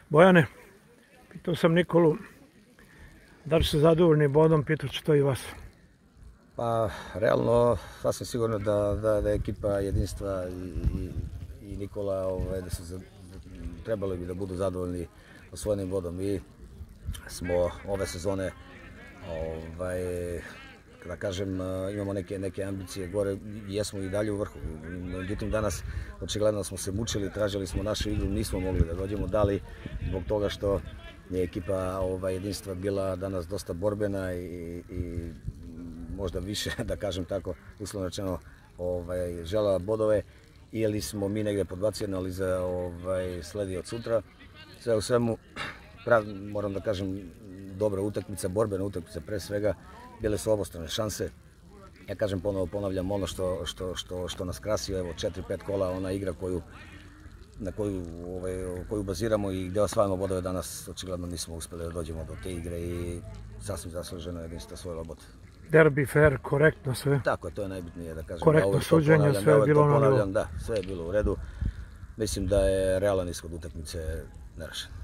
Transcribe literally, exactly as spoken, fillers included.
Bojane, pitao sam Nikolu da li ste zadovoljni bodom, pitao ću to i vas. Pa, realno, sasvim sigurno da, da, da je ekipa Jedinstva i, i, i Nikola ovaj, da su za, trebali bi da budu zadovoljni osvojenim bodom. Mi smo ove sezone, ovaj, da kažem, imamo neke, neke ambicije gore, jesmo i dalje u vrhu. Međutim, danas očigledno smo se mučili, tražili smo našu igru, nismo mogli da dođemo, da li zbog toga što je ekipa ovaj, Jedinstva bila danas dosta borbena i, i možda više, da kažem tako, uslovno rečeno, ovaj, žela bodove, ili smo mi negde podbacili, ali za ovaj, sledi od sutra. Sve u svemu, prav, moram da kažem, dobra utakmica, borbena utakmica pre svega, bile su obostrane šanse. Ja kažem, ponovo ponavljam ono što, što, što, što nas krasi, evo četiri pet kola, ona igra koju, na koju, ovaj, koju baziramo i gde osvajamo bodove danas, očigledno nismo uspeli da dođemo do te igre i sasvim zasluženo Jedinstvo osvojilo bod. Derbi, fair, korektno sve. Tako je, to je najbitnije da kažem. Korektno suđenje, sve je bilo na nivou. Da, sve je bilo u redu. Mislim da je realan ishod utakmice nerešen.